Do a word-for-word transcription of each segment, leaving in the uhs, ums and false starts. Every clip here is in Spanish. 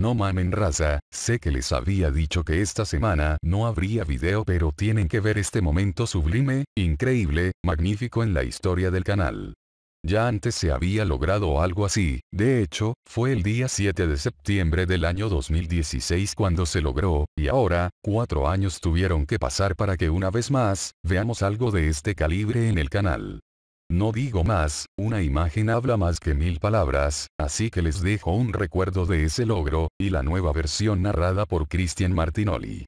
No mamen raza, sé que les había dicho que esta semana no habría video, pero tienen que ver este momento sublime, increíble, magnífico en la historia del canal. Ya antes se había logrado algo así, de hecho, fue el día siete de septiembre del año dos mil dieciséis cuando se logró, y ahora, cuatro años tuvieron que pasar para que una vez más, veamos algo de este calibre en el canal. No digo más, una imagen habla más que mil palabras, así que les dejo un recuerdo de ese logro, y la nueva versión narrada por Cristian Martinoli.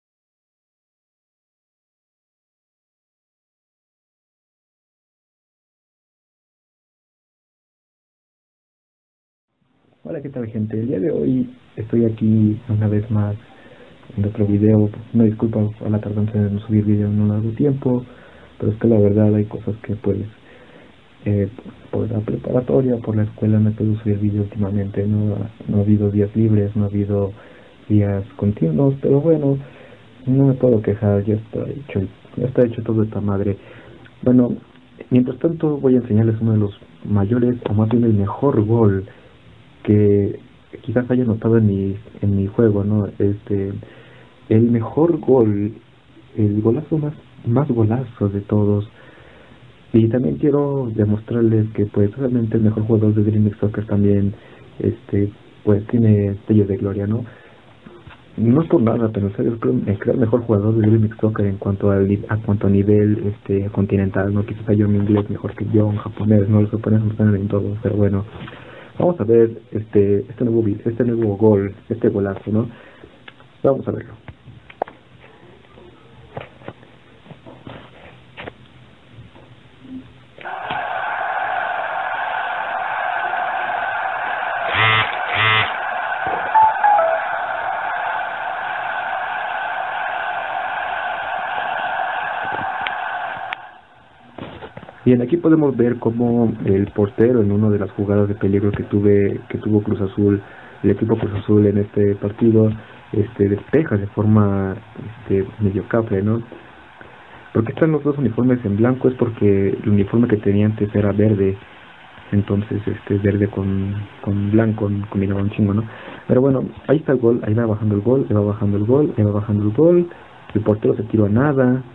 Hola, ¿qué tal, gente? El día de hoy estoy aquí una vez más en otro video. Una disculpa por la tardanza de no subir video en un largo tiempo, pero es que la verdad hay cosas que pues eh, por la preparatoria, por la escuela no he podido subir video últimamente. No, no ha habido días libres, no ha habido días continuos, pero bueno, no me puedo quejar, ya está hecho, ya está hecho todo esta madre. Bueno, mientras tanto voy a enseñarles uno de los mayores, o más bien el mejor gol que quizás haya notado en mi, en mi juego, ¿no? Este, el mejor gol, el golazo más, más golazo de todos. Y también quiero demostrarles que pues realmente el mejor jugador de Dream League Soccer también, este, pues tiene destellos de gloria, ¿no? No es por nada, pero en serio, creo, creo el mejor jugador de Dream League Soccer en cuanto a, a cuanto a nivel este continental, ¿no? Quizás yo en inglés mejor que yo, en japonés, ¿no? Los japoneses están en todo, pero bueno. Vamos a ver este este nuevo este nuevo gol, este golazo, ¿no? Vamos a verlo. Bien, aquí podemos ver cómo el portero en una de las jugadas de peligro que tuve que tuvo Cruz Azul, el equipo Cruz Azul en este partido, este despeja de forma este medio cafre, ¿no? ¿Por qué están los dos uniformes en blanco? Es porque el uniforme que tenía antes era verde, entonces este verde con, con blanco combinaba un chingo, ¿no? Pero bueno, ahí está el gol, ahí va bajando el gol, ahí va bajando el gol, ahí va bajando el gol, el portero se tiró a nada,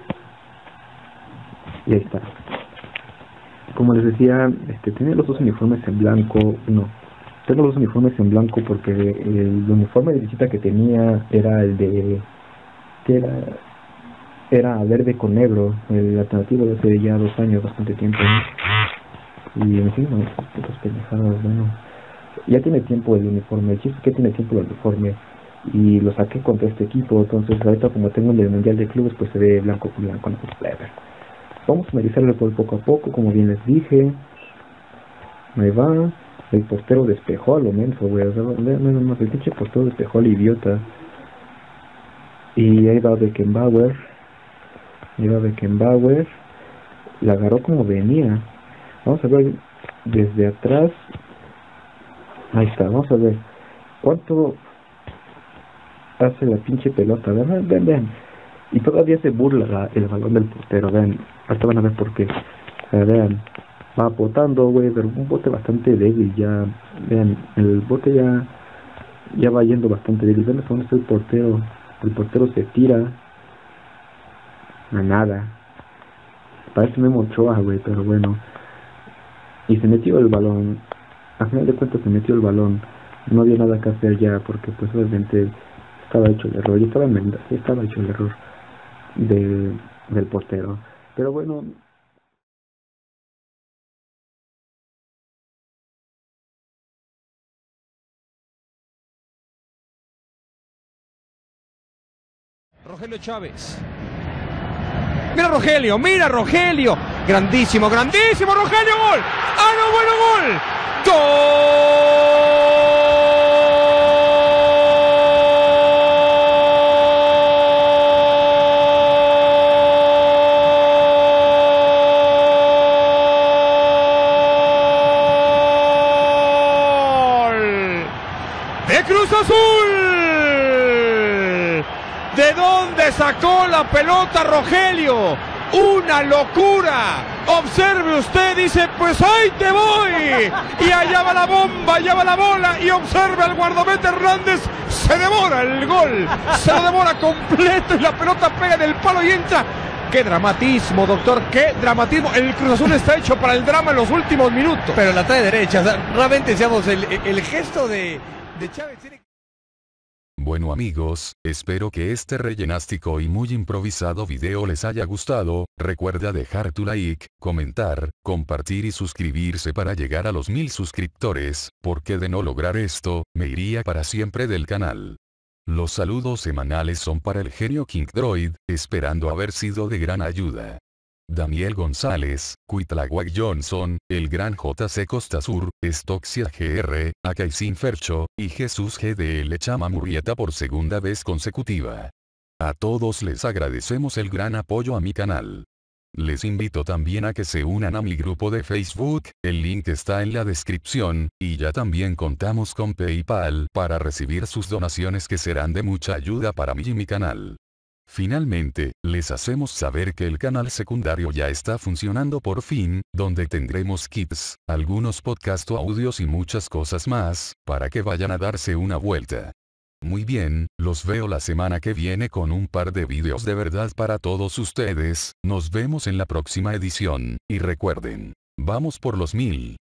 y ahí está. Como les decía, este, tenía los dos uniformes en blanco, no, tengo los dos uniformes en blanco porque el uniforme de visita que tenía era el de, que era, era verde con negro, el alternativo de hace ya dos años, bastante tiempo, y en fin, no, estas pendejadas, bueno, ya tiene tiempo el uniforme, el chiste es que tiene tiempo el uniforme, y lo saqué contra este equipo, entonces ahorita como tengo el del Mundial de Clubes, pues se ve blanco con blanco, no pues pleber. Vamos a analizarlo por poco a poco, como bien les dije. Ahí va. El portero despejó a lo menso, güey. O sea, no, no, el pinche portero despejó al idiota. Y ahí va Beckenbauer. Ahí va Beckenbauer. La agarró como venía. Vamos a ver desde atrás. Ahí está, vamos a ver. ¿Cuánto hace la pinche pelota? Vean, vean, vean. Y todavía se burla la, el balón del portero, vean, ahorita van a ver por qué. O sea, vean, va botando, güey, pero un bote bastante débil ya, vean, el bote ya ya va yendo bastante débil. Vean hasta dónde está el portero, el portero se tira a nada, parece Memo Ochoa, güey, pero bueno, y se metió el balón, al final de cuentas se metió el balón, no había nada que hacer ya, porque pues obviamente estaba hecho el error, ya estaba, en, ya estaba hecho el error del, del portero, pero bueno. Rogelio Chávez. Mira Rogelio, mira Rogelio. Grandísimo, grandísimo Rogelio, gol. ¡Ah, no, bueno, gol! ¡Gol! ¡De Cruz Azul! ¿De dónde sacó la pelota Rogelio? ¡Una locura! Observe usted, dice, pues ahí te voy. Y allá va la bomba, allá va la bola. Y observe al guardameta Hernández. Se devora el gol. Se lo devora completo y la pelota pega en el palo y entra. ¡Qué dramatismo, doctor! ¡Qué dramatismo! El Cruz Azul está hecho para el drama en los últimos minutos. Pero la trae derecha. O sea, realmente, digamos, el, el gesto de, de Chávez tiene... Bueno amigos, espero que este rellenástico y muy improvisado video les haya gustado. Recuerda dejar tu like, comentar, compartir y suscribirse para llegar a los mil suscriptores, porque de no lograr esto, me iría para siempre del canal. Los saludos semanales son para el genio King Droid, esperando haber sido de gran ayuda. Daniel González, Cuitlahuac Johnson, el gran J C Costa Sur, Stoxia G R, Akaisin Fercho, y Jesús G D L Chama Murrieta por segunda vez consecutiva. A todos les agradecemos el gran apoyo a mi canal. Les invito también a que se unan a mi grupo de Facebook, el link está en la descripción, y ya también contamos con PayPal para recibir sus donaciones que serán de mucha ayuda para mí y mi canal. Finalmente, les hacemos saber que el canal secundario ya está funcionando por fin, donde tendremos kits, algunos podcast o audios y muchas cosas más, para que vayan a darse una vuelta. Muy bien, los veo la semana que viene con un par de videos de verdad para todos ustedes, nos vemos en la próxima edición, y recuerden, vamos por los mil.